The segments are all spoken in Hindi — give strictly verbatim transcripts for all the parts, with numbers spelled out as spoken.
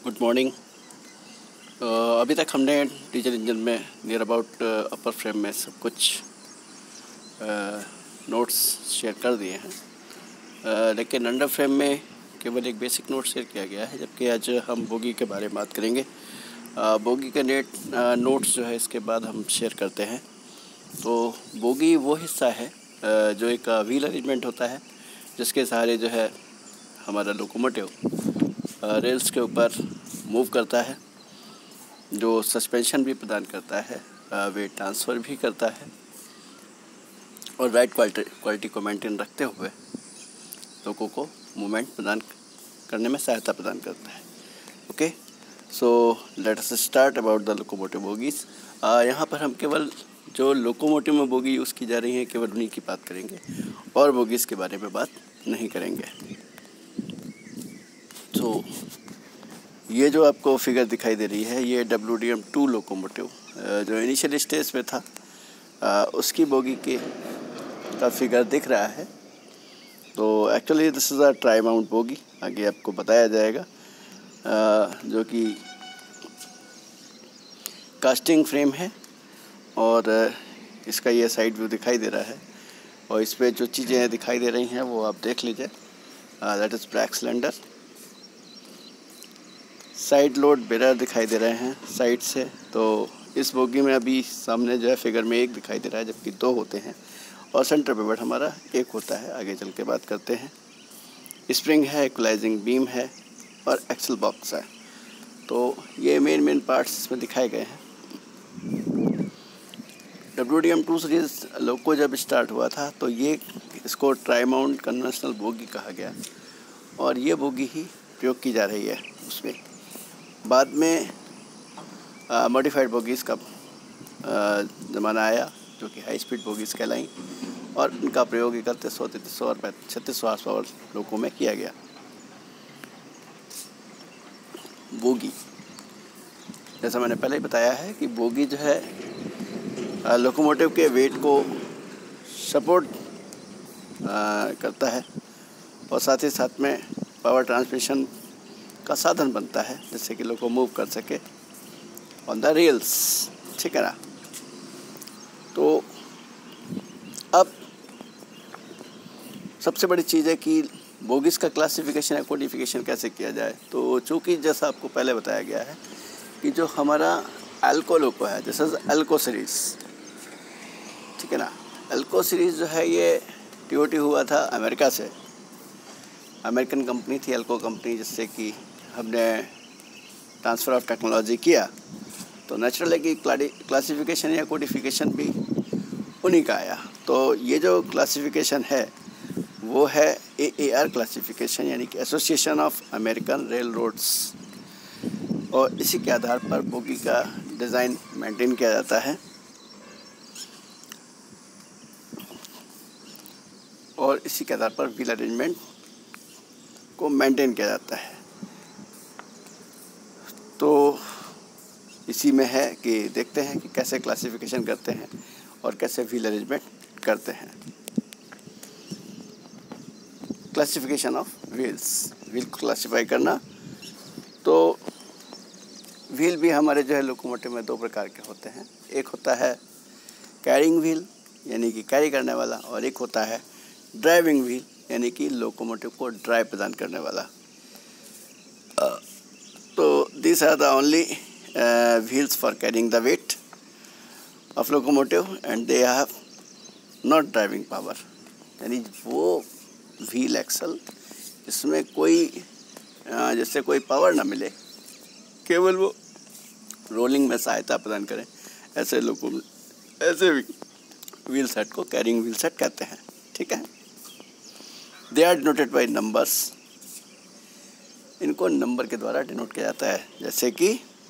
Good morning. अभी तक हमने डीजल इंजन में नियर अबाउट अपर फ्रेम में सब कुछ नोट्स शेयर कर दिए हैं, uh, लेकिन अंडर फ्रेम में केवल एक बेसिक नोट शेयर किया गया है। जबकि आज हम बोगी के बारे में बात करेंगे। uh, बोगी के नेट नोट्स जो है इसके बाद हम शेयर करते हैं। तो बोगी वो हिस्सा है uh, जो एक व्हील अरेंजमेंट होता है, जिसके सहारे जो है हमारा लोकोमोटिव रेल्स के ऊपर मूव करता है, जो सस्पेंशन भी प्रदान करता है, वेट ट्रांसफ़र भी करता है और राइट क्वालिटी क्वालिटी को मेंटेन रखते हुए लोगों को मूवमेंट प्रदान करने में सहायता प्रदान करता है। Okay, so let us start about the locomotive bogies. यहाँ पर हम केवल जो लोकोमोटिव में बोगी यूज़ की जा रही है केवल उन्हीं की बात करेंगे और बोगीज़ के बारे में बात नहीं करेंगे। तो ये जो आपको फिगर दिखाई दे रही है ये W D M two locomotive जो इनिशियल स्टेज में था उसकी बोगी के का फिगर दिख रहा है। तो actually this is a tri mount bogie, आगे आपको बताया जाएगा, जो कि कास्टिंग फ्रेम है और इसका ये साइड व्यू दिखाई दे रहा है। और इस पर जो चीज़ें दिखाई दे रही हैं वो आप देख लीजिए। That is brake cylinder, side load mirror दिखाई दे रहे हैं साइड से। तो इस बोगी में अभी सामने जो है फिगर में एक दिखाई दे रहा है, जबकि दो होते हैं और सेंटर पिवट हमारा एक होता है। आगे चल के बात करते हैं। स्प्रिंग है, इक्वलाइजिंग बीम है और एक्सल बॉक्स है। तो ये मेन मेन पार्ट्स इसमें दिखाए गए हैं। W D M two series loco जब स्टार्ट हुआ था तो ये इसको ट्राई माउंट कन्वेंशनल बोगी कहा गया और ये बोगी ही प्रयोग की जा रही है उसमें। बाद में मॉडिफाइड बोगीज़ का ज़माना आया जो कि हाई स्पीड बोगीज़ कहलाई और इनका प्रयोग इकतीस सौ तैंतीस सौ और छत्तीस सौ आस पावर लोगों में किया गया। बोगी जैसा मैंने पहले ही बताया है कि बोगी जो है लोकोमोटिव के वेट को सपोर्ट करता है और साथ ही साथ में पावर ट्रांसमिशन का साधन बनता है, जिससे कि लोग को मूव कर सके ऑन द रेल्स। ठीक है ना। तो अब सबसे बड़ी चीज़ है कि बोगीज़ का क्लासिफिकेशन या कोडिफिकेशन कैसे किया जाए। तो चूँकि जैसा आपको पहले बताया गया है कि जो हमारा एल्को लोको है, जैसे एल्को सीरीज़, ठीक है ना। एल्को सीरीज़ जो है ये टी ओ टी हुआ था अमेरिका से, अमेरिकन कंपनी थी एल्को कंपनी, जिससे कि हमने ट्रांसफ़र ऑफ टेक्नोलॉजी किया। तो नेचुरल है कि क्लासिफिकेशन या कोडिफिकेशन भी उन्हीं का आया। तो ये जो क्लासिफिकेशन है वो है ए ए आर क्लासिफिकेशन, यानी कि association of American railroads. और इसी के आधार पर बोगी का डिज़ाइन मेंटेन किया जाता है और इसी के आधार पर व्हील अरेंजमेंट को मेंटेन किया जाता है। तो इसी में है कि देखते हैं कि कैसे क्लासिफिकेशन करते हैं और कैसे व्हील अरेंजमेंट करते हैं। क्लासिफिकेशन ऑफ व्हील्स, व्हील को क्लासिफाई करना। तो व्हील भी हमारे जो है लोकोमोटिव में दो प्रकार के होते हैं। एक होता है कैरिंग व्हील, यानी कि कैरी करने वाला, और एक होता है ड्राइविंग व्हील, यानी कि लोकोमोटिव को ड्राइव प्रदान करने वाला। तो these are the only uh, wheels for carrying the weight of locomotive and they have not driving power, यानी वो व्हील एक्सल इसमें कोई जैसे कोई पावर ना मिले, केवल वो रोलिंग में सहायता प्रदान करें, ऐसे लोगों ऐसे व्हील सेट को कैरिंग व्हील सेट कहते हैं। ठीक है। They are denoted by numbers, इनको नंबर के द्वारा डिनोट किया जाता है। जैसे कि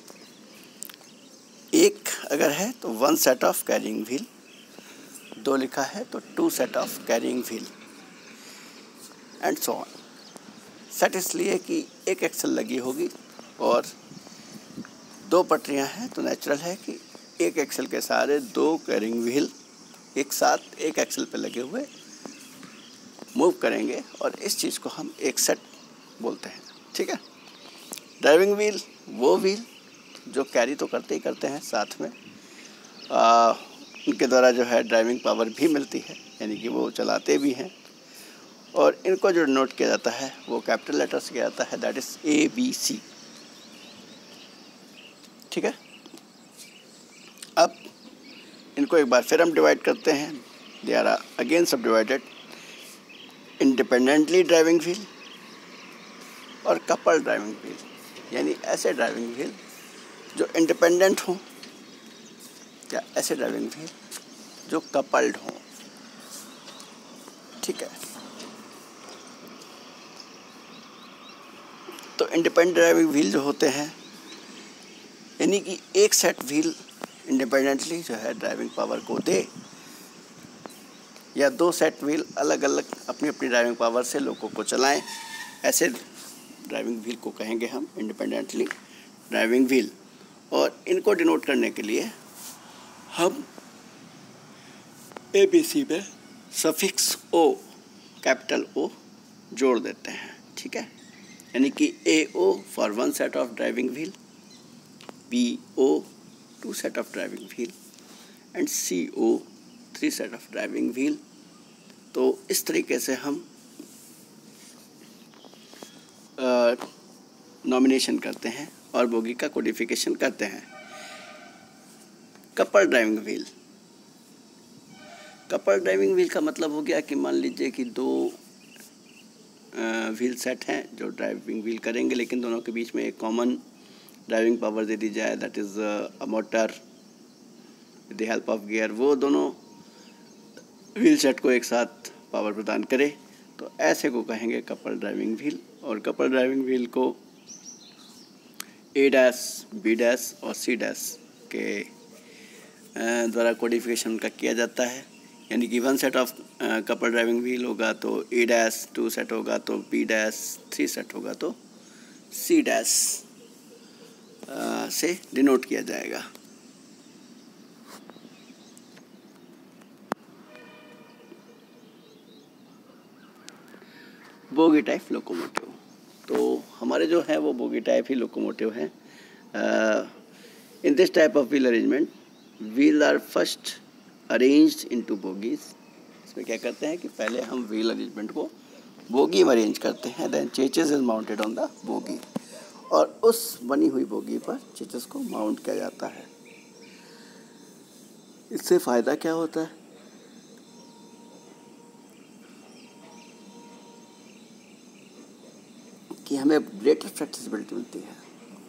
एक अगर है तो one set of carrying wheel, दो लिखा है तो two set of carrying wheel and so on. Set इसलिए कि एक एक्सल लगी होगी और दो पटरियां हैं, तो नेचुरल है कि एक एक्सल के सहारे दो कैरिंग व्हील एक साथ एक एक्सल पे लगे हुए मूव करेंगे और इस चीज़ को हम एक सेट बोलते हैं। ठीक है। ड्राइविंग व्हील वो व्हील जो कैरी तो करते ही करते हैं, साथ में आ, उनके द्वारा जो है ड्राइविंग पावर भी मिलती है, यानी कि वो चलाते भी हैं। और इनको जो नोट किया जाता है वो कैपिटल लेटर से किया जाता है, that is A B C. ठीक है, अब इनको एक बार फिर हम डिवाइड करते हैं। They are again subdivided, independently driving wheel और कपल ड्राइविंग व्हील, यानी ऐसे ड्राइविंग व्हील जो इंडिपेंडेंट हों या ऐसे ड्राइविंग व्हील जो कपल्ड हों। ठीक है, तो इंडिपेंडेंट ड्राइविंग व्हील जो होते हैं, यानी कि एक सेट व्हील इंडिपेंडेंटली जो है ड्राइविंग पावर को दे, या दो सेट व्हील अलग अलग अपनी अपनी ड्राइविंग पावर से लोगों को चलाएं, ऐसे ड्राइविंग व्हील को कहेंगे हम इंडिपेंडेंटली ड्राइविंग व्हील। और इनको डिनोट करने के लिए हम ए बी सी में सफिक्स ओ, कैपिटल ओ जोड़ देते हैं। ठीक है, यानी कि A O for one set of driving wheel, B O two set of driving wheel and C O three set of driving wheel. तो इस तरीके से हम नॉमिनेशन करते हैं और बोगी का कोडिफिकेशन करते हैं। Couple driving wheel, couple driving wheel का मतलब हो गया कि मान लीजिए कि दो व्हील सेट हैं जो ड्राइविंग व्हील करेंगे, लेकिन दोनों के बीच में एक कॉमन ड्राइविंग पावर दे दी जाए, that is a motor with the help of gear. वो दोनों व्हील सेट को एक साथ पावर प्रदान करे, तो ऐसे को कहेंगे कपल ड्राइविंग व्हील। और कपल ड्राइविंग व्हील को ए डैश, बी डैश और सी डैश के द्वारा कोडिफिकेशन का किया जाता है, यानी कि one set of couple driving wheel होगा तो ए डैश, टू सेट होगा तो बी डैश, थ्री सेट होगा तो सी डैश से डिनोट किया जाएगा। बोगी टाइप लोकोमोटिव, तो हमारे जो है वो बोगी टाइप ही लोकोमोटिव हैं। In this type of wheel arrangement, wheel are first arranged into bogies. इसमें क्या करते हैं कि पहले हम व्हील अरेंजमेंट को बोगी में अरेंज करते हैं, then chassis is mounted on the bogie, और उस बनी हुई बोगी पर चेचेस को माउंट किया जाता है। इससे फ़ायदा क्या होता है कि हमें ग्रेटर फ्लेक्सिबिलिटी मिलती है,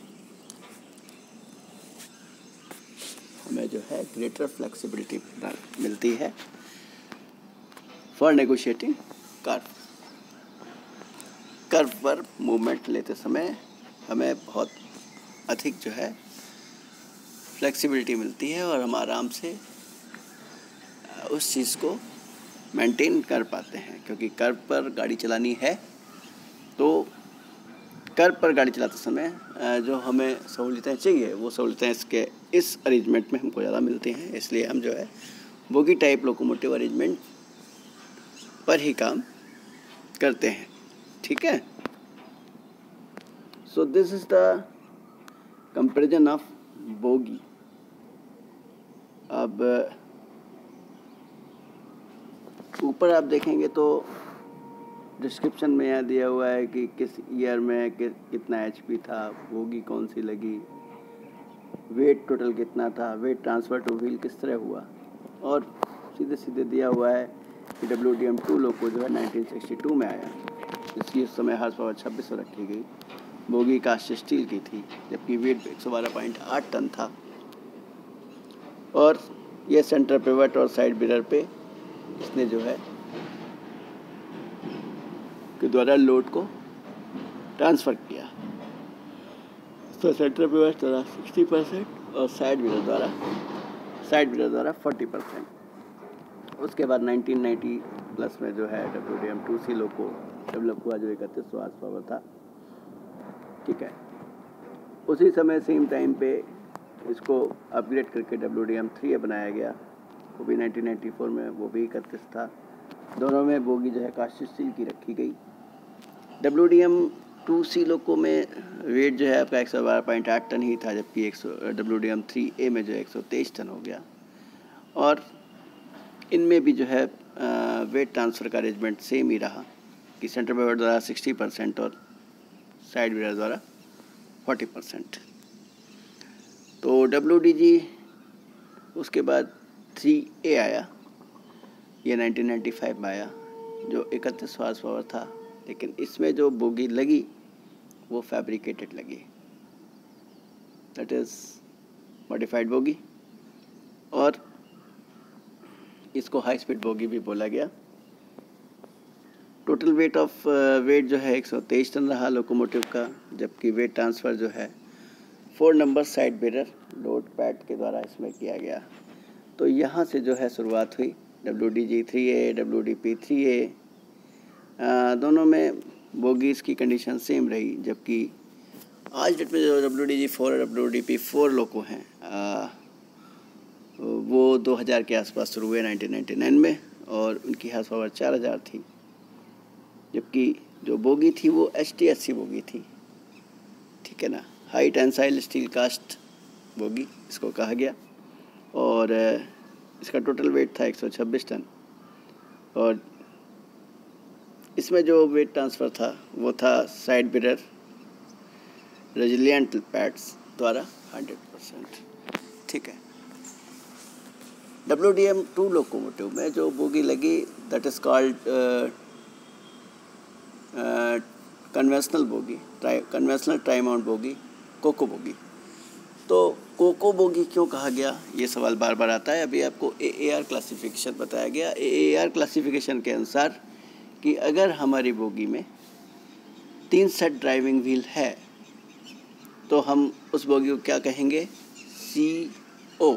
हमें जो है ग्रेटर फ्लेक्सिबिलिटी मिलती है फॉर नेगोशिएटिंग कर्व। कर्व पर मूवमेंट लेते समय हमें बहुत अधिक जो है फ्लेक्सिबिलिटी मिलती है और हम आराम से उस चीज़ को मेंटेन कर पाते हैं, क्योंकि कर्व पर गाड़ी चलानी है तो कर्व पर गाड़ी चलाते समय जो हमें सहूलियतें चाहिए वो सहूलियतें इसके इस अरेंजमेंट में हमको ज़्यादा मिलती हैं। इसलिए हम जो है बोगी टाइप लोकोमोटिव अरेंजमेंट पर ही काम करते हैं। ठीक है, so this is the comparison of bogie. अब ऊपर आप देखेंगे तो डिस्क्रिप्शन में यहाँ दिया हुआ है कि किस ईयर में कि, कितना एचपी था, बोगी कौन सी लगी, वेट टोटल कितना था, वेट ट्रांसफ़र टू व्हील किस तरह हुआ, और सीधे सीधे दिया हुआ है कि W D M two loco जो है नाइनटीन सिक्सटी टू में आया, जिसकी उस समय हार्स पावर छब्बीस सौ रखी गई। बोगी कास्ट स्टील की थी, जबकि वेट एक सौ बारह पॉइंट आठ टन था, और ये सेंटर पिवट और साइड मिरर पे इसने जो है के द्वारा लोड को ट्रांसफ़र किया। तो सेंटर पिवट द्वारा सिक्सटी परसेंट और साइड मिरर द्वारा साइड मिरर द्वारा फोर्टी परसेंट। उसके बाद नाइनटीन नाइंटी प्लस में जो है W D M two C loco develop हुआ, जो इकतीस सौ हार्स पावर था। ठीक है, उसी समय सेम टाइम पे इसको अपग्रेड करके डब्ल्यू डी एम थ्री बनाया गया, वो भी नाइनटीन नाइंटी फोर में, वो भी इकतीस था। दोनों में बोगी जो है कास्ट स्टील की रखी गई। W D M two C loco में वेट जो है आपका एक सौ बारह पॉइंट आठ टन ही था, जबकि एक सौ W D M three A में जो है एक सौ तेईस टन हो गया। और इनमें भी जो है वेट ट्रांसफ़र का अरेंजमेंट सेम ही रहा कि सेंटर पेवर द्वारा सिक्सटी परसेंट और साइड बेयर द्वारा फोर्टी परसेंट। तो डब्ल्यू डी जी उसके बाद थ्री ए आया, ये नाइनटीन नाइंटी फाइव में आया, जो इकतीस हॉर्स पावर था, लेकिन इसमें जो बोगी लगी वो फैब्रिकेटेड लगी, दैट इज़ मॉडिफाइड बोगी, और इसको हाई स्पीड बोगी भी बोला गया। टोटल वेट ऑफ वेट जो है एक सौ तेईस टन रहा लोकोमोटिव का, जबकि वेट ट्रांसफ़र जो है four number side bearer load pad के द्वारा इसमें किया गया। तो यहाँ से जो है शुरुआत हुई W D G three A, W D P three A, दोनों में बोगीज़ की कंडीशन सेम रही, जबकि आज डेट में जो डब्ल्यू डी जी फोर और W D P four loco हैं आ, वो दो हज़ार के आसपास शुरू हुए नाइनटीन नाइंटी नाइन में, और उनकी हाउस पावर चार हज़ार थी, जबकि जो बोगी थी वो H T S C bogie थी, ठीक है ना, high tensile steel cast bogie इसको कहा गया। और इसका टोटल वेट था एक सौ छब्बीस टन, और इसमें जो वेट ट्रांसफ़र था वो था साइड बेरर रेजिलिएंट पैड्स द्वारा हंड्रेड परसेंट, ठीक है। W D M two locomotive में जो बोगी लगी that is called conventional bogie, tri conventional tri mount bogie, Co Co bogie. तो कोको बोगी क्यों कहा गया, ये सवाल बार बार आता है। अभी आपको ए ए आर क्लासिफिकेशन बताया गया। ए ए आर क्लासिफिकेशन के अनुसार कि अगर हमारी बोगी में तीन सेट ड्राइविंग व्हील है तो हम उस बोगी को क्या कहेंगे, सी ओ,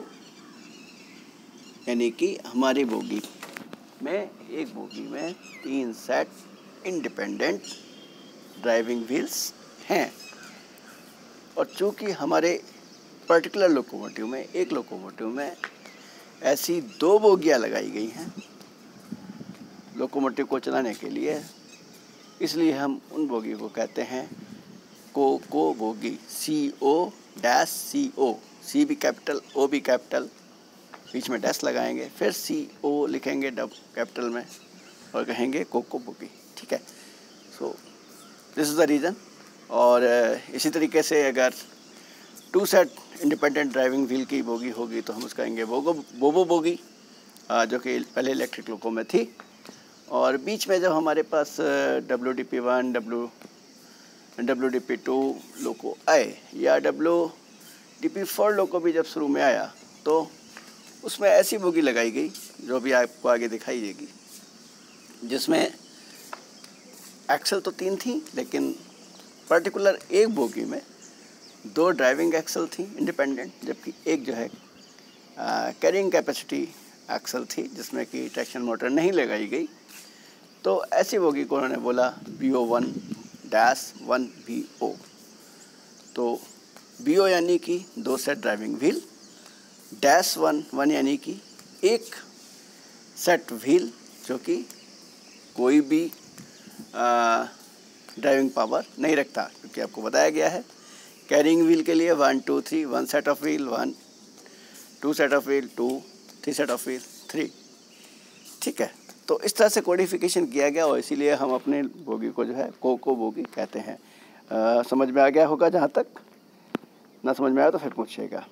यानी कि हमारी बोगी में एक बोगी में तीन सेट इंडिपेंडेंट ड्राइविंग व्हील्स हैं। और चूँकि हमारे पर्टिकुलर लोकोमोटिव में, एक लोकोमोटिव में ऐसी दो बोगियाँ लगाई गई हैं लोकोमोटिव को चलाने के लिए, इसलिए हम उन बोगी को कहते हैं Co Co bogie, C O dash C O, C भी कैपिटल ओ भी कैपिटल, बीच में डैश लगाएंगे, फिर सी ओ लिखेंगे डब कैपिटल में और कहेंगे कोको बोगी, ठीक है। So this is the reason. और इसी तरीके से अगर two set independent driving wheel की बोगी होगी तो हम उसका कहेंगे बोगो बोबो बोगी, जो कि पहले इलेक्ट्रिक लोको में थी। और बीच में जब हमारे पास W D P one, W W D P two loco आए, या W D P four loco भी जब शुरू में आया, तो उसमें ऐसी बोगी लगाई गई जो भी आपको आगे दिखाई देगी, जिसमें एक्सल तो तीन थी, लेकिन पर्टिकुलर एक बोगी में दो ड्राइविंग एक्सल थी इंडिपेंडेंट, जबकि एक जो है कैरिंग कैपेसिटी एक्सल थी जिसमें कि ट्रैक्शन मोटर नहीं लगाई गई। तो ऐसी बोगी को उन्होंने बोला B O one dash one B O. तो बी ओ यानी कि दो set driving wheel, dash one one यानी कि एक सेट व्हील जो कि कोई भी ड्राइविंग पावर नहीं रखता, क्योंकि आपको बताया गया है कैरिंग व्हील के लिए one two three, one set of wheel, one two set of wheel, two three set of wheel, three, ठीक है। तो इस तरह से कोडिफिकेशन किया गया, और इसीलिए हम अपने बोगी को जो है कोको बोगी कहते हैं। आ, समझ में आ गया होगा, जहाँ तक ना समझ में आया तो फिर पूछिएगा।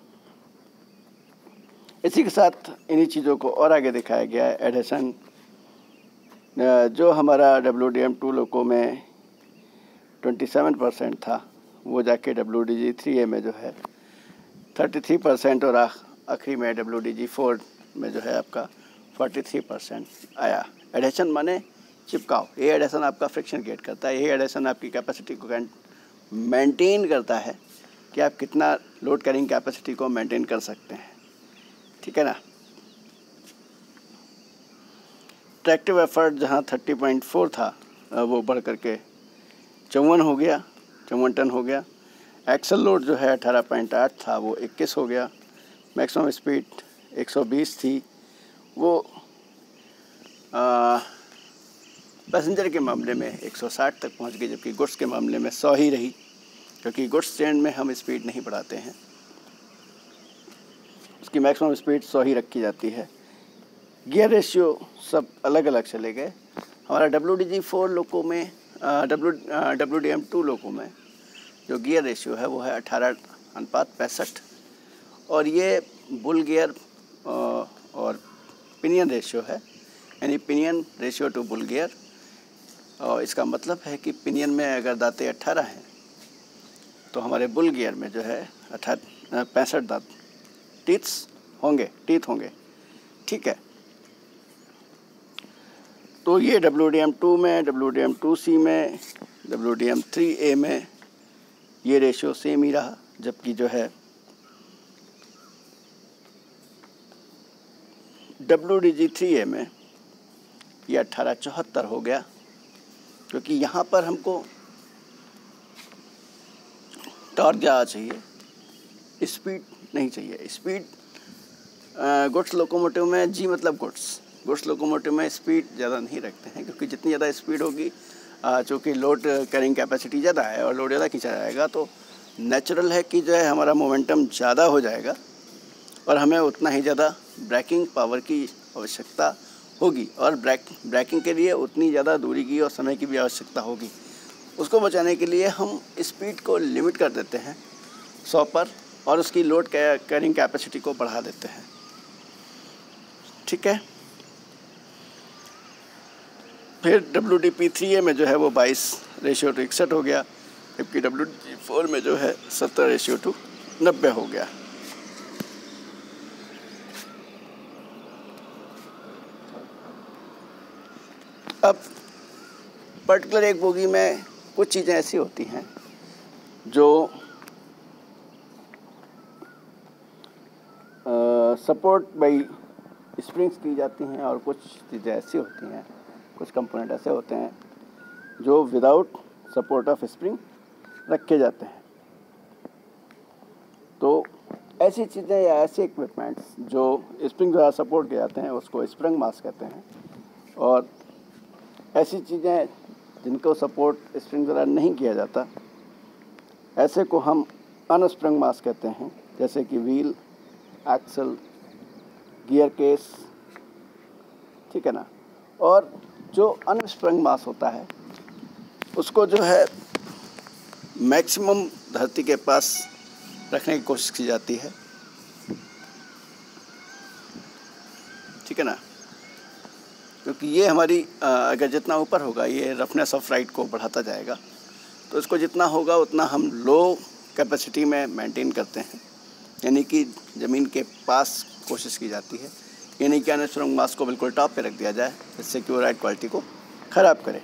इसी के साथ इन्हीं चीज़ों को और आगे दिखाया गया है। एडिशन जो हमारा W D M two loco में ट्वेंटी सेवन परसेंट था, वो जाके W D G three A में जो है थर्टी थ्री परसेंट, और आखिरी में डब्ल्यू डी जी फोर में जो है आपका फोर्टी थ्री परसेंट आया। एडिशन माने चिपकाव। ये एडिशन आपका फ्रिक्शन क्रिएट करता है। ये एडिशन आपकी कैपेसिटी को मेंटेन करता है कि आप कितना लोड कैरिंग कैपेसिटी को मेंटेन कर सकते हैं, ठीक है ना। ट्रैक्टिव एफर्ट जहाँ थर्टी पॉइंट फोर था, वो बढ़ करके चौवन हो गया, चौवन टन हो गया। एक्सल लोड जो है अठारह पॉइंट आठ था, वो इक्कीस हो गया। मैक्सिमम स्पीड एक सौ बीस थी, वो पैसेंजर के मामले में एक सौ साठ तक पहुंच गई, जबकि गुड्स के मामले में सौ ही रही, क्योंकि गुड्स ट्रेन में हम स्पीड नहीं बढ़ाते हैं, उसकी मैक्सिमम स्पीड सौ ही रखी जाती है। गियर रेशियो सब अलग अलग चले गए। हमारा W D G four loco में W W D M two loco में जो गियर रेशियो है वो है अठारह अनुपात पैंसठ, और ये बुल गियर और पिनियन रेशियो है, यानी pinion ratio to bull gear. और इसका मतलब है कि पिनियन में अगर दांतें अट्ठारह हैं तो हमारे बुल गियर में जो है अठारह पैंसठ दांत टीथ्स होंगे टीथ होंगे ठीक है। तो ये डब्ल्यू डी एम टू में, W D M two C में, W D M three A में ये रेशियो सेम ही रहा, जबकि जो है W D G three A में ये अट्ठारह चौहत्तर हो गया, क्योंकि यहाँ पर हमको टॉर्क ज़्यादा चाहिए, स्पीड नहीं चाहिए। स्पीड गुड्स लोकोमोटिव में जी मतलब गुड्स गुड्स लोकोमोटिव में स्पीड ज़्यादा नहीं रखते हैं, क्योंकि जितनी ज़्यादा स्पीड होगी, चूँकि लोड कैरिंग कैपेसिटी ज़्यादा है और लोड ज़्यादा खींचा जाएगा, तो नेचुरल है कि जो है हमारा मोमेंटम ज़्यादा हो जाएगा और हमें उतना ही ज़्यादा ब्रेकिंग पावर की आवश्यकता होगी, और ब्रेक ब्रेकिंग के लिए उतनी ज़्यादा दूरी की और समय की भी आवश्यकता होगी। उसको बचाने के लिए हम स्पीड को लिमिट कर देते हैं सौ पर, और उसकी लोड कैरिंग कैपेसिटी को बढ़ा देते हैं, ठीक है। फिर W D P three A में जो है वो बाईस रेशियो टू इकसठ हो गया, जबकि डब्ल्यू डी जी फोर में जो है सत्तर रेशियो टू नब्बे हो गया। अब पर्टिकुलर एक बोगी में कुछ चीज़ें ऐसी होती हैं जो सपोर्ट बाई स्प्रिंग्स की जाती हैं, और कुछ चीज़ें ऐसी होती हैं, कुछ कंपोनेंट ऐसे होते हैं जो विदाउट सपोर्ट ऑफ स्प्रिंग रखे जाते हैं। तो ऐसी चीज़ें या ऐसे इक्विपमेंट्स जो स्प्रिंग द्वारा सपोर्ट किए जाते हैं उसको स्प्रिंग मास कहते हैं, और ऐसी चीज़ें जिनको सपोर्ट स्प्रिंग द्वारा नहीं किया जाता, ऐसे को हम अनस्प्रिंग मास कहते हैं, जैसे कि व्हील, एक्सल, गियर केस, ठीक है ना। और जो अनस्प्रिंग मास होता है उसको जो है मैक्सिमम धरती के पास रखने की कोशिश की जाती है, ठीक है ना, क्योंकि ये हमारी अगर जितना ऊपर होगा ये रफनेस ऑफ राइड को बढ़ाता जाएगा, तो इसको जितना होगा उतना हम लो कैपेसिटी में मेंटेन करते हैं, यानी कि ज़मीन के पास कोशिश की जाती है, यानी कि अनस्प्रिंग मास को बिल्कुल टॉप पे रख दिया जाए, जिससे कि वो राइड क्वालिटी को ख़राब करे।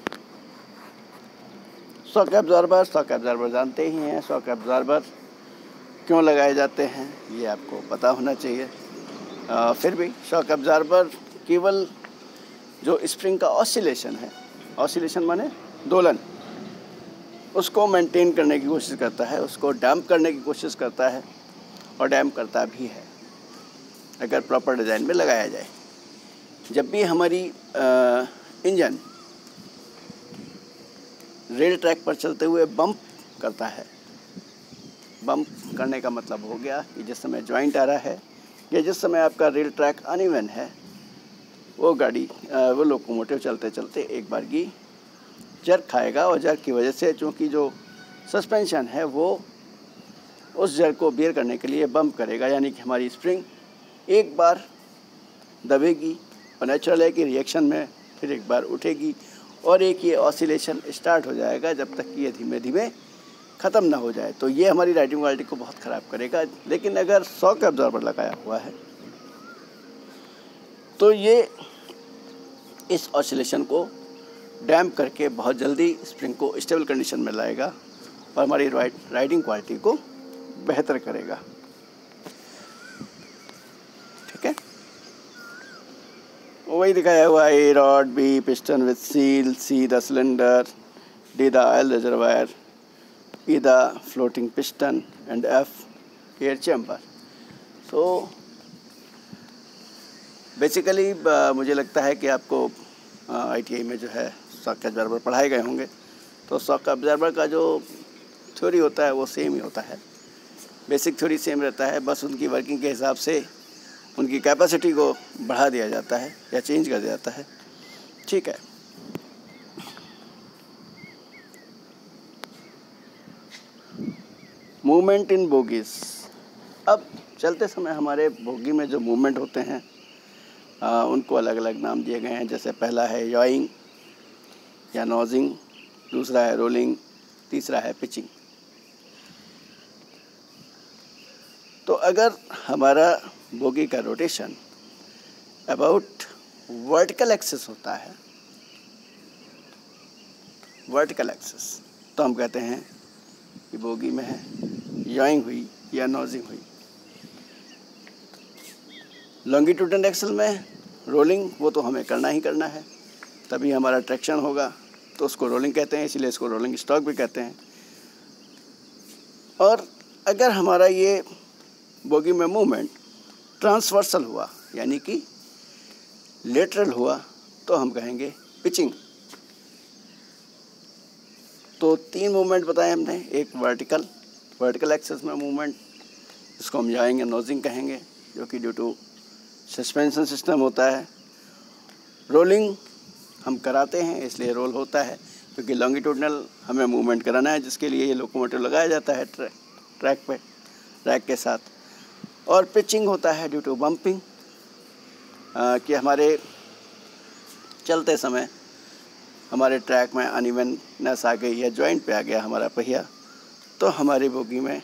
शॉक एब्जॉर्बर शॉक एब्जॉर्बर जानते ही हैं, शॉक एब्जॉर्बर क्यों लगाए जाते हैं ये आपको पता होना चाहिए। आ, फिर भी शॉक एब्जॉर्बर केवल जो स्प्रिंग का ऑसिलेशन है, ऑसिलेशन माने दोलन, उसको मेंटेन करने की कोशिश करता है, उसको डैम्प करने की कोशिश करता है, और डैम्प करता भी है अगर प्रॉपर डिज़ाइन में लगाया जाए। जब भी हमारी आ, इंजन रेल ट्रैक पर चलते हुए बम्प करता है, बम्प करने का मतलब हो गया कि जिस समय जॉइंट आ रहा है या जिस समय आपका रेल ट्रैक अनइवन है, वो गाड़ी वो लोकोमोटिव चलते चलते एक बार की जर्क खाएगा, और जर्क की वजह से चूँकि जो सस्पेंशन है वो उस जर्क को बियर करने के लिए बम्प करेगा, यानी कि हमारी स्प्रिंग एक बार दबेगी और नेचुरल है कि रिएक्शन में फिर एक बार उठेगी, और एक ये ऑसिलेशन स्टार्ट हो जाएगा जब तक कि ये धीमे धीमे ख़त्म ना हो जाए। तो ये हमारी राइडिंग क्वालिटी को बहुत ख़राब करेगा। लेकिन अगर शॉक एब्जॉर्बर लगाया हुआ है तो ये इस ऑसिलेशन को डैम्प करके बहुत जल्दी स्प्रिंग को स्टेबल कंडीशन में लाएगा और हमारी राइडिंग क्वालिटी को बेहतर करेगा, ठीक है। वही दिखाया हुआ है, rod B piston with seal, C the cylinder, D the oil reservoir, E the floating piston and F air chamber. So basically मुझे लगता है कि आपको आई टी आई में जो है शॉक एब्जॉर्बर पढ़ाए गए होंगे, तो शॉक एब्जॉर्बर का जो थ्योरी होता है वो सेम ही होता है, बेसिक थ्योरी सेम रहता है, बस उनकी वर्किंग के हिसाब से उनकी कैपेसिटी को बढ़ा दिया जाता है या चेंज कर दिया जाता है। ठीक है, मूवमेंट इन बोगीज। अब चलते समय हमारे बोगी में जो मूवमेंट होते हैं आ, उनको अलग अलग नाम दिए गए हैं। जैसे पहला है याइंग या नॉजिंग, दूसरा है रोलिंग, तीसरा है पिचिंग। तो अगर हमारा बोगी का रोटेशन अबाउट वर्टिकल एक्सिस होता है, वर्टिकल एक्सिस, तो हम कहते हैं कि बोगी में है याइंग हुई या नॉजिंग हुई। लॉन्गिट्यूडनल एक्सल में रोलिंग, वो तो हमें करना ही करना है, तभी हमारा ट्रैक्शन होगा, तो उसको रोलिंग कहते हैं, इसीलिए इसको रोलिंग स्टॉक भी कहते हैं। और अगर हमारा ये बोगी में मूवमेंट ट्रांसवर्सल हुआ यानी कि लेटरल हुआ, तो हम कहेंगे पिचिंग। तो तीन मूवमेंट बताए हमने, एक वर्टिकल वर्टिकल एक्सिस में मूवमेंट, जिसको हम याइंग या नॉजिंग कहेंगे, जो कि ड्यू टू सस्पेंशन सिस्टम होता है। रोलिंग हम कराते हैं, इसलिए रोल होता है, क्योंकि लॉन्गिट्यूडनल हमें मूवमेंट कराना है, जिसके लिए ये लोकोमोटिव लगाया जाता है ट्रैक ट्रैक पे ट्रैक के साथ। और पिचिंग होता है ड्यू टू बम्पिंग, कि हमारे चलते समय हमारे ट्रैक में अनइवननेस आ गई या जॉइंट पे आ गया हमारा पहिया, तो हमारी बोगी में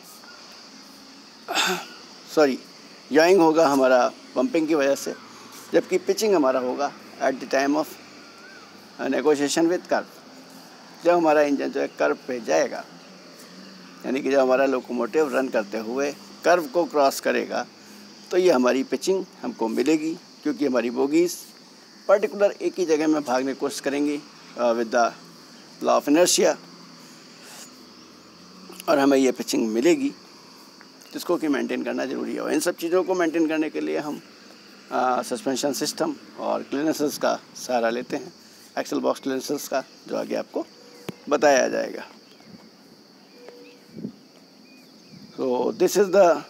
सॉरी याइंग होगा हमारा बम्पिंग की वजह से, जबकि पिचिंग हमारा होगा at the time of negotiation with curve. जब हमारा इंजन जो है कर्व पे जाएगा, यानी कि जब हमारा लोकोमोटिव रन करते हुए कर्व को क्रॉस करेगा, तो ये हमारी पिचिंग हमको मिलेगी, क्योंकि हमारी बोगीज पर्टिकुलर एक ही जगह में भागने की कोशिश करेंगी with the law of inertia, और हमें ये पिचिंग मिलेगी, जिसको कि मेंटेन करना ज़रूरी है। और इन सब चीज़ों को मेंटेन करने के लिए हम सस्पेंशन सिस्टम और क्लीनेसेस का सहारा लेते हैं, एक्सल बॉक्स क्लीनेसेस का, जो आगे आपको बताया जाएगा। तो this is the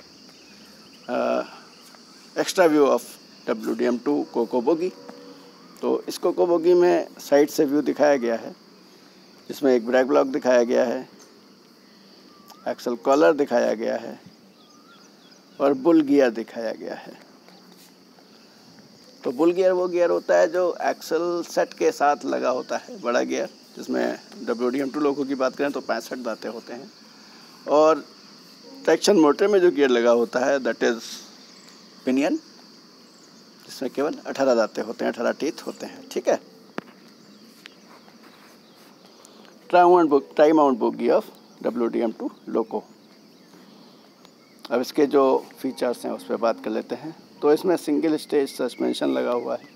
extra view of W D M two Co Co bogie. तो इस कोको बोगी में साइड से व्यू दिखाया गया है, जिसमें एक ब्रेक ब्लॉक दिखाया गया है, एक्सल कॉलर दिखाया गया है और बुल गियर दिखाया गया है। तो बुल गियर वो गियर होता है जो एक्सल सेट के साथ लगा होता है, बड़ा गियर, जिसमें डब्ल्यू डी एम टू लोगों की बात करें तो पैंसठ दांतें होते हैं। और ट्रैक्शन मोटर में जो गियर लगा होता है दैट इज़ पिनियन, जिसमें केवल अठारह दांतें होते हैं, अठारह टीथ होते हैं। ठीक है, tri mount bogie of W D M two loco. अब इसके जो फीचर्स हैं उस पर बात कर लेते हैं। तो इसमें सिंगल स्टेज सस्पेंशन लगा हुआ है,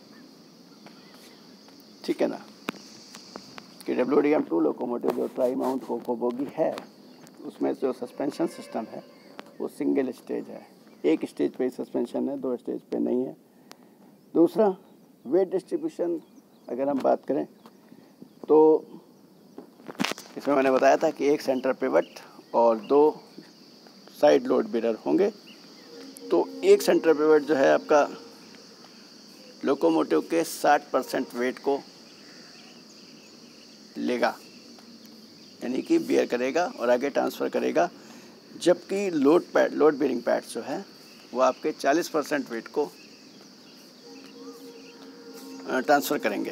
ठीक है ना, कि W D M two locomotive जो ट्राई माउंट कोको बोगी है, उसमें जो सस्पेंशन सिस्टम है वो सिंगल स्टेज है, एक स्टेज पे सस्पेंशन है, दो स्टेज पे नहीं है। दूसरा, वेट डिस्ट्रीब्यूशन अगर हम बात करें तो इसमें मैंने बताया था कि एक सेंटर पिवट और दो साइड लोड बेरर होंगे। तो एक सेंटर पिवट जो है आपका लोकोमोटिव के साठ परसेंट वेट को लेगा, यानी कि बेयर करेगा और आगे ट्रांसफ़र करेगा, जबकि load pad load bearing pads जो है वो आपके चालीस परसेंट वेट को ट्रांसफ़र करेंगे।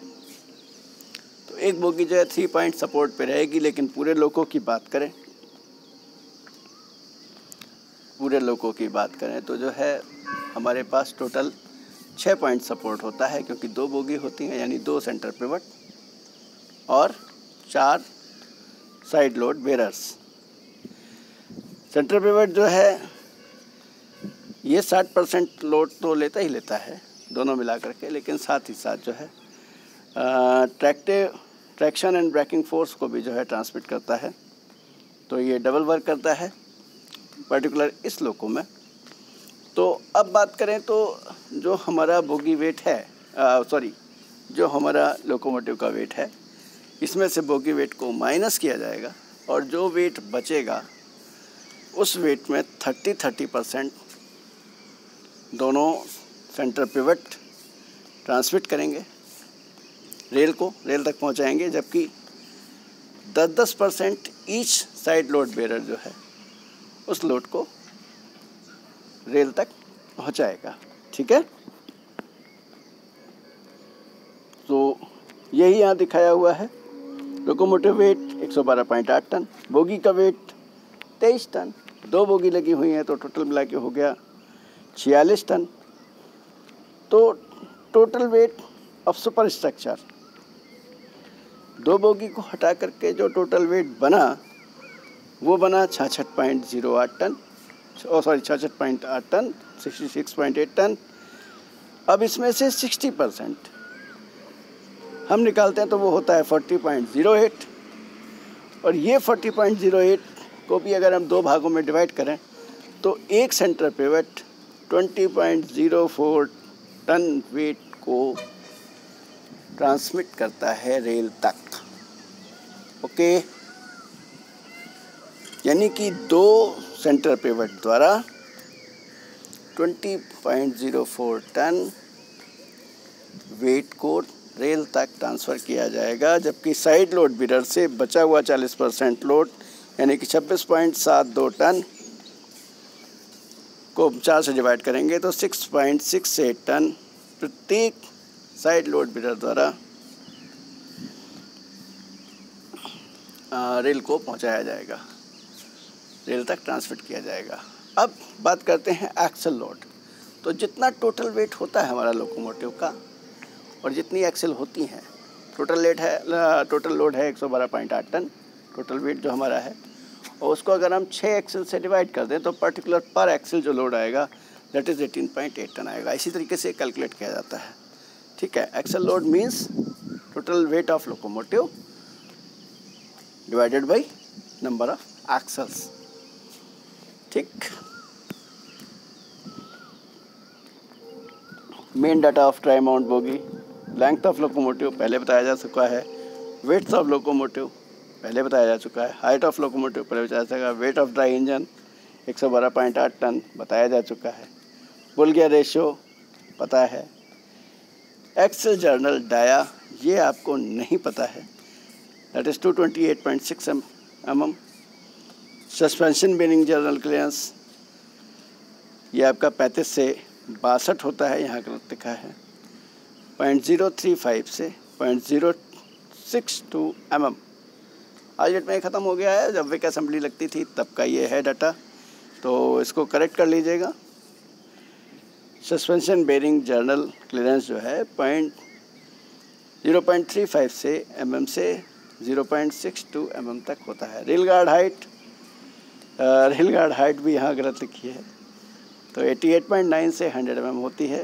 तो एक बोगी जो है थ्री पॉइंट सपोर्ट पे रहेगी, लेकिन पूरे लोको की बात करें पूरे लोको की बात करें तो जो है हमारे पास टोटल छः पॉइंट सपोर्ट होता है, क्योंकि दो बोगी होती हैं, यानी दो सेंटर पिवट और चार side load bearers. Centre pivot जो है ये साठ परसेंट लोड तो लेता ही लेता है दोनों मिला करके, लेकिन साथ ही साथ जो है tractive traction and braking force को भी जो है ट्रांसमिट करता है। तो ये डबल वर्क करता है पर्टिकुलर इस लोको में। तो अब बात करें तो जो हमारा बोगी वेट है, सॉरी जो हमारा लोकोमोटिव का वेट है, इसमें से बोगी वेट को माइनस किया जाएगा और जो वेट बचेगा उस वेट में थर्टी थर्टी परसेंट दोनों सेंटर पिवट ट्रांसमिट करेंगे, रेल को रेल तक पहुंचाएंगे, जबकि दस दस percent each side load bearer जो है उस लोड को रेल तक पहुंचाएगा। ठीक है, तो यही यहाँ दिखाया हुआ है। लोकोमोटिव वेट एक सौ बारह पॉइंट आठ टन, बोगी का वेट तेईस टन, दो बोगी लगी हुई हैं तो टोटल मिला के हो गया छियालीस टन। तो total weight of super structure bogie को हटा करके जो टोटल वेट बना वो बना छियासठ पॉइंट ज़ीरो आठ टन, ओ सॉरी छियासठ पॉइंट आठ टन, छियासठ पॉइंट आठ टन। अब इसमें से साठ परसेंट हम निकालते हैं तो वो होता है चालीस पॉइंट ज़ीरो आठ, और ये चालीस पॉइंट ज़ीरो आठ को भी अगर हम दो भागों में डिवाइड करें तो एक सेंटर पिवट बीस पॉइंट ज़ीरो चार टन वेट को ट्रांसमिट करता है रेल तक। ओके, यानी कि दो सेंटर पिवट द्वारा बीस पॉइंट ज़ीरो चार टन वेट को रेल तक ट्रांसफ़र किया जाएगा, जबकि साइड लोड बिरर से बचा हुआ चालीस परसेंट लोड यानी कि छब्बीस पॉइंट सात दो टन को चार से डिवाइड करेंगे तो छह पॉइंट छह आठ टन प्रत्येक साइड लोड बिरर द्वारा रेल को पहुंचाया जाएगा, रेल तक ट्रांसमिट किया जाएगा। अब बात करते हैं एक्सल लोड। तो जितना टोटल वेट होता है हमारा लोकोमोटिव का और जितनी एक्सल होती हैं, टोटल लेट है टोटल लोड है एक सौ बारह पॉइंट आठ टन टोटल वेट जो हमारा है, और उसको अगर हम छः एक्सल से डिवाइड कर दें तो पर्टिकुलर पर एक्सल जो लोड आएगा दैट इज़ अठारह पॉइंट आठ टन आएगा। इसी तरीके से कैलकुलेट किया जाता है। ठीक है, axle load means total weight of locomotive divided by number of axles. ठीक, main data of tri mount bogie, length of locomotive पहले बताया जा चुका है, वेट्स ऑफ लोकोमोटिव पहले बताया जा चुका है, हाइट ऑफ लोकोमोटिव पहले बताया जा चुका है, वेट ऑफ ड्राई इंजन एक सौ बारह पॉइंट आठ टन बताया जा चुका है, पुल गियर रेशियो पता है, एक्सल जर्नल डाया ये आपको नहीं पता है, that is two twenty eight point six M M. Suspension bearing journal clearance ये आपका पैंतीस से बासठ होता है, यहाँ गलत लिखा है, पॉइंट ज़ीरो थ्री फाइव से point zero six two M M. आज डेट में ख़त्म हो गया है, जब विक असेंबली लगती थी तब का ये है डाटा, तो इसको करेक्ट कर लीजिएगा। सस्पेंशन बेरिंग जर्नल क्लियरेंस जो है point zero point three five से एम एम से zero point six two M M तक होता है। Rail guard height rail guard height भी यहाँ गलत लिखी है, तो अठासी पॉइंट नाइन से हंड्रेड एम एम होती है।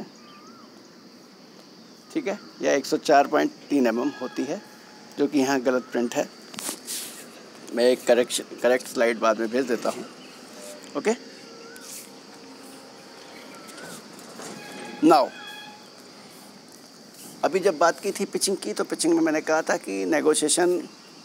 ठीक है, या एक सौ चार पॉइंट तीन एम एम होती है, जो कि यहाँ गलत प्रिंट है। मैं एक करेक्शन करेक्ट स्लाइड बाद में भेज देता हूँ। ओके, नाउ अभी जब बात की थी पिचिंग की, तो पिचिंग में मैंने कहा था कि negotiation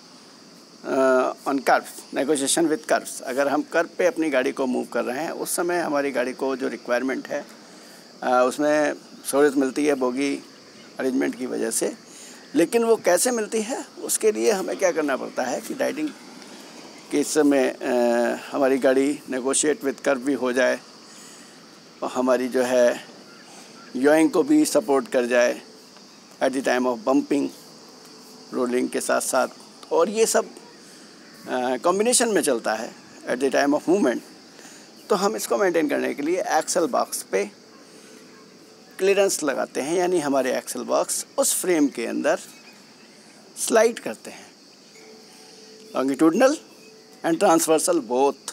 on curves, negotiation with curves. अगर हम कर्व पे अपनी गाड़ी को मूव कर रहे हैं उस समय हमारी गाड़ी को जो रिक्वायरमेंट है आ, उसमें सहूलियत मिलती है बोगी अरेंजमेंट की वजह से, लेकिन वो कैसे मिलती है उसके लिए हमें क्या करना पड़ता है कि राइडिंग के समय आ, हमारी गाड़ी नेगोशिएट विद कर्व भी हो जाए और हमारी जो है योइंग को भी सपोर्ट कर जाए at the time of bumping, rolling के साथ साथ, और ये सब कॉम्बिनेशन uh, में चलता है at the time of movement. तो हम इसको मेंटेन करने के लिए एक्सल बॉक्स पे क्लियरेंस लगाते हैं, यानी हमारे एक्सल बॉक्स उस फ्रेम के अंदर स्लाइड करते हैं, लॉन्गिट्यूडनल एंड ट्रांसवर्सल बोथ।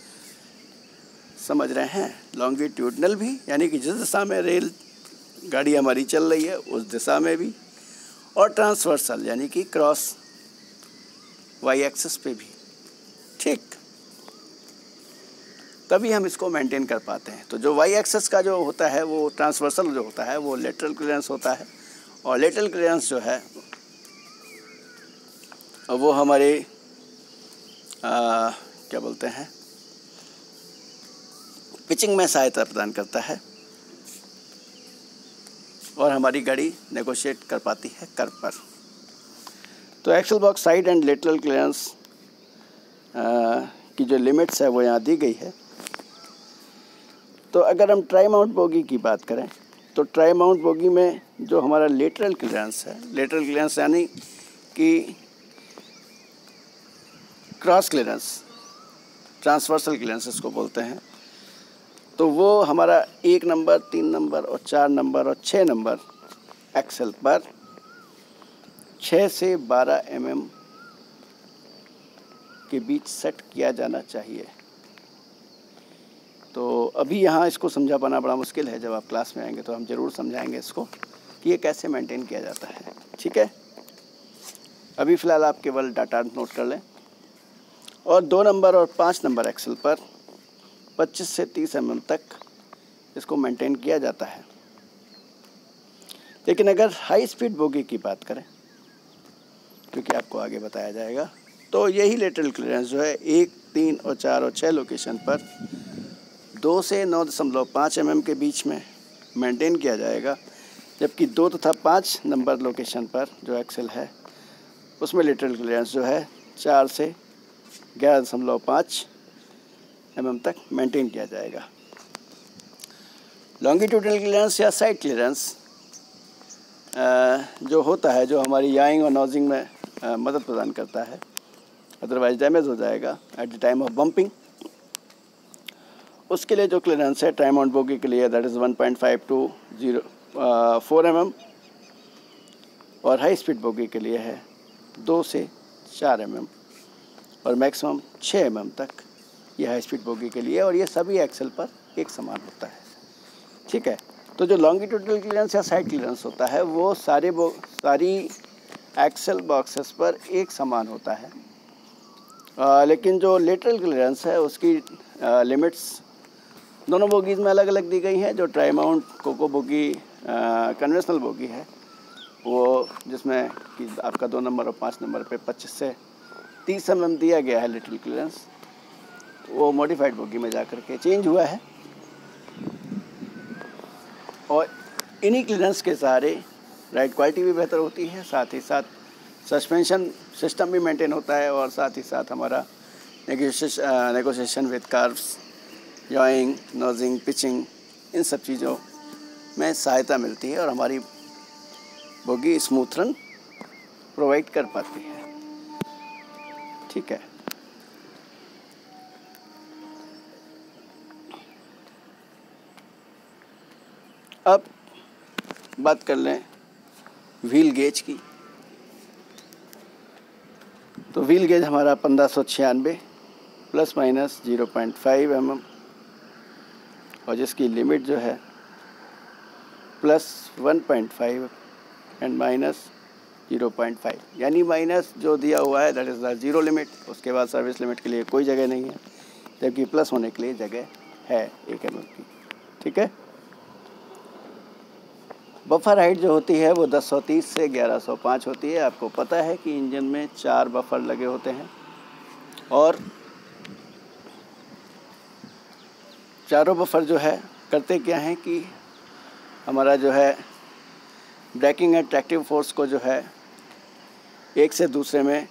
समझ रहे हैं, लॉन्गिट्यूडनल भी यानी कि जिस दिशा में रेल गाड़ी हमारी चल रही है उस दिशा में भी, और ट्रांसवर्सल यानी कि क्रॉस वाई एक्सिस पे भी। ठीक, तभी हम इसको मेंटेन कर पाते हैं। तो जो वाई एक्सिस का जो होता है वो ट्रांसवर्सल जो होता है वो लेटरल क्लियरेंस होता है, और लेटरल क्लियरेंस जो है वो हमारे आ, क्या बोलते हैं पिचिंग में सहायता प्रदान करता है और हमारी गाड़ी नेगोशिएट कर पाती है कर्व पर। तो axle box side and lateral clearance की जो लिमिट्स है वो यहाँ दी गई है। तो अगर हम ट्राई माउंट बोगी की बात करें तो ट्राई माउंट बोगी में जो हमारा लेटरल क्लियरेंस है, लेटरल क्लियरेंस यानी कि क्रॉस क्लियरेंस, ट्रांसवर्सल क्लियरेंस इसको बोलते हैं, तो वो हमारा एक नंबर, तीन नंबर और चार नंबर और छः नंबर एक्सेल पर छः से बारह एम एम के बीच सेट किया जाना चाहिए। तो अभी यहाँ इसको समझा पाना बड़ा मुश्किल है, जब आप क्लास में आएंगे तो हम ज़रूर समझाएंगे इसको कि ये कैसे मेंटेन किया जाता है। ठीक है, अभी फ़िलहाल आप केवल डाटा नोट कर लें। और दो नंबर और पाँच नंबर एक्सेल पर पच्चीस से तीस एम एम तक इसको मेंटेन किया जाता है। लेकिन अगर हाई स्पीड बोगी की बात करें, क्योंकि आपको आगे बताया जाएगा, तो यही लेटरल क्लियरेंस जो है एक, तीन और चार और छः लोकेशन पर दो से नौ दशमलव पाँच एम एम के बीच में मेंटेन किया जाएगा, जबकि दो तथा पाँच नंबर लोकेशन पर जो एक्सेल है उसमें लेटरल क्लियरेंस जो है चार से ग्यारह दशमलव पाँच एम एम तक मेंटेन किया जाएगा। लॉन्गिट्यूडनल क्लियरेंस या साइड क्लियरेंस जो होता है, जो हमारी याइंग और नॉजिंग में आ, मदद प्रदान करता है, अदरवाइज डैमेज हो जाएगा at the time of bumping, उसके लिए जो क्लियरेंस है ट्राई माउंट बोगी के लिए that is one point five two zero four M M और हाई स्पीड बोगी के लिए है दो से चार एम एम और मैक्सिमम छः एम एम तक ये हाई स्पीड बोगी के लिए, और ये सभी एक्सेल पर एक समान होता है। ठीक है, तो जो लॉन्गिट्यूडनल क्लियरेंस या साइड क्लियरेंस होता है वो सारे बो सारी एक्सेल बॉक्सेस पर एक समान होता है, आ, लेकिन जो लेटरल क्लियरेंस है उसकी आ, लिमिट्स दोनों बोगीज़ में अलग अलग दी गई हैं। जो tri mount cocoa bogie conventional bogie है वो, जिसमें कि आपका दो नंबर और पाँच नंबर पे पच्चीस से तीस एम एम दिया गया है लेटरल क्लियरेंस, वो मॉडिफाइड बोगी में जाकर के चेंज हुआ है। और इन्हीं क्लियरेंस के सहारे राइड क्वालिटी भी बेहतर होती है, साथ ही साथ सस्पेंशन सिस्टम भी मेंटेन होता है, और साथ ही साथ हमारा negotiation negotiation with curves, yawing, nosing, pitching, इन सब चीज़ों में सहायता मिलती है और हमारी बोगी स्मूथ रन प्रोवाइड कर पाती है। ठीक है, अब बात कर लें व्हील गेज की। तो व्हील गेज हमारा पंद्रह सौ छियानवे plus minus zero point five M M और जिसकी लिमिट जो है plus one point five and minus zero point five, यानी माइनस जो दिया हुआ है that is the zero limit, उसके बाद सर्विस लिमिट के लिए कोई जगह नहीं है, जबकि प्लस होने के लिए जगह है एक एम एम की। ठीक है, बफर हाइट जो होती है वो दस सौ तीस से ग्यारह सौ पाँच होती है। आपको पता है कि इंजन में चार बफर लगे होते हैं और चारों बफर जो है करते क्या हैं कि हमारा जो है ब्रेकिंग एंड ट्रैक्टिव फोर्स को जो है एक से दूसरे में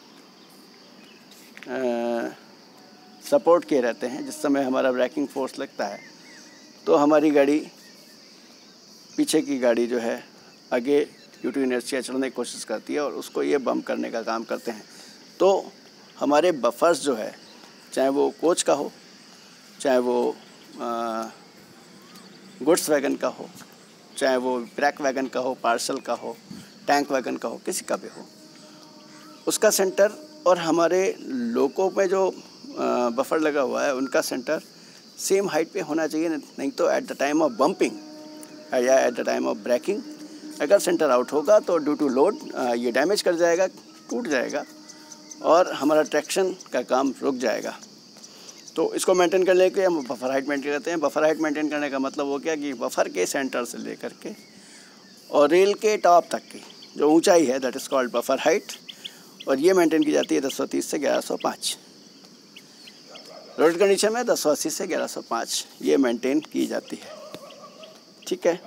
सपोर्ट किए रहते हैं। जिस समय हमारा ब्रेकिंग फोर्स लगता है तो हमारी गाड़ी, पीछे की गाड़ी जो है आगे ड्यू टू इनर्शिया चलने की कोशिश करती है और उसको ये बम्प करने का काम करते हैं। तो हमारे बफर्स जो है, चाहे वो कोच का हो, चाहे वो गुड्स वैगन का हो, चाहे वो ब्रैक वैगन का हो, पार्सल का हो, टैंक वैगन का हो, किसी का भी हो, उसका सेंटर और हमारे लोको पे जो बफर लगा हुआ है उनका सेंटर सेम हाइट पे होना चाहिए। नहीं तो at the time of bumping या at the time of braking अगर सेंटर आउट होगा तो ड्यू टू लोड ये डैमेज कर जाएगा, टूट जाएगा और हमारा ट्रैक्शन का काम रुक जाएगा। तो इसको मेंटेन करने के लिए हम बफर हाइट मेंटेन करते हैं। बफर हाइट मेंटेन करने का मतलब वो क्या कि बफर के सेंटर से लेकर के और रेल के टॉप तक की जो ऊंचाई है that is called buffer height, और ये मेंटेन की जाती है दस सौ तीस से ग्यारह सौ पाँच। रोड कंडीशन में दस सौ अस्सी से ग्यारह सौ पाँच ये मेंटेन की जाती है। ठीक है।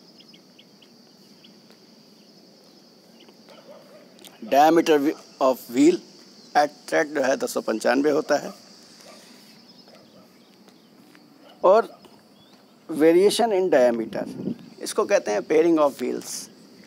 Diameter of wheel at track जो है दस सौ पंचानवे होता है। और वेरिएशन इन डायमीटर, इसको कहते हैं pairing of wheels.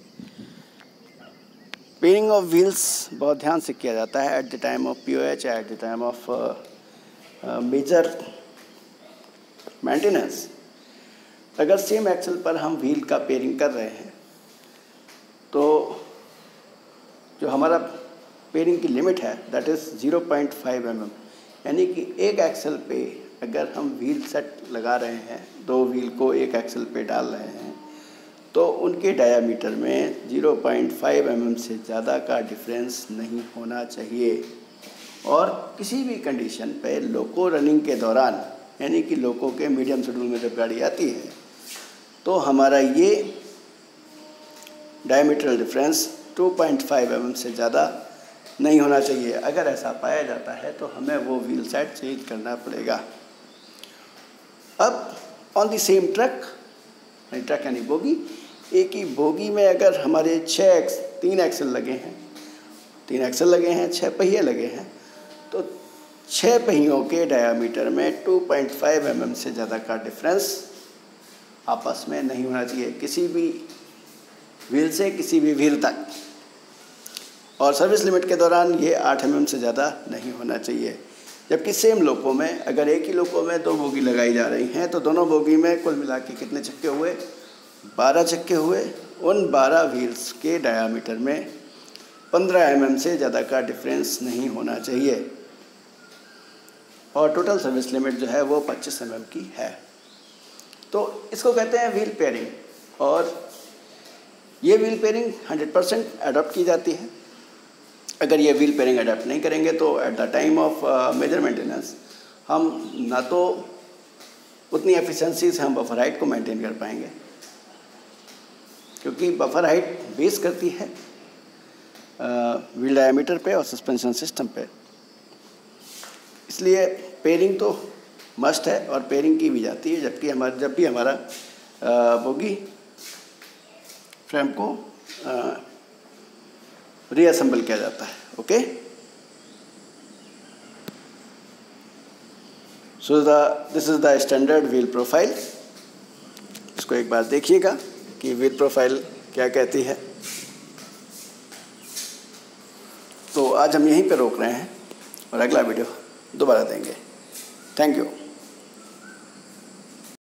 Pairing of wheels बहुत ध्यान से किया जाता है at the time of P O H, at the time of major maintenance. अगर सेम एक्सल पर हम व्हील का पेयरिंग कर रहे हैं तो जो हमारा पेयरिंग की लिमिट है that is zero point five M M, यानी कि एक एक्सल पे अगर हम व्हील सेट लगा रहे हैं, दो व्हील को एक एक्सल पे डाल रहे हैं, तो उनके डायामीटर में zero point five M M से ज़्यादा का डिफरेंस नहीं होना चाहिए। और किसी भी कंडीशन पे लोको रनिंग के दौरान, यानी कि लोको के मीडियम शेड्यूल में जब गाड़ी आती है तो हमारा ये diametral difference two point five M M से ज़्यादा नहीं होना चाहिए। अगर ऐसा पाया जाता है तो हमें वो व्हील सेट चेंज करना पड़ेगा। अब on the same truck, truck यानी बोगी, एक ही बोगी में अगर हमारे छः एक्स तीन एक्सल लगे हैं तीन एक्सल लगे हैं छः पहिए लगे हैं, तो छः पहियों के डायामीटर में two point five M M से ज़्यादा का डिफरेंस आपस में नहीं होना चाहिए, किसी भी व्हील से किसी भी व्हील तक। और सर्विस लिमिट के दौरान ये आठ एम एम से ज़्यादा नहीं होना चाहिए। जबकि सेम लोको में अगर एक ही लोको में दो बोगी लगाई जा रही हैं तो दोनों बोगी में कुल मिला के कितने चक्के हुए? बारह चक्के हुए। उन बारह व्हील्स के डायामीटर में पंद्रह एम एम से ज़्यादा का डिफरेंस नहीं होना चाहिए। और टोटल सर्विस लिमिट जो है वो पच्चीस एम एम की है। तो इसको कहते हैं व्हील पेयरिंग। और ये wheel pairing hundred percent adopt की जाती है। अगर ये व्हील पेयरिंग अडॉप्ट नहीं करेंगे तो at the time of major maintenance हम ना तो उतनी एफिशिएंसी से हम बफर हाइट को मेंटेन कर पाएंगे, क्योंकि बफर हाइट बेस करती है व्हील डायमीटर पे और सस्पेंशन सिस्टम पे। इसलिए पेयरिंग तो मस्ट है और पेयरिंग की भी जाती है जबकि हमारा जब भी हमारा बोगी फ्रेम को रीअसेंबल किया जाता है। Okay, so the this is the standard wheel profile. इसको एक बार देखिएगा कि व्हील प्रोफाइल क्या कहती है। तो आज हम यहीं पे रोक रहे हैं और अगला वीडियो दोबारा देंगे। Thank you.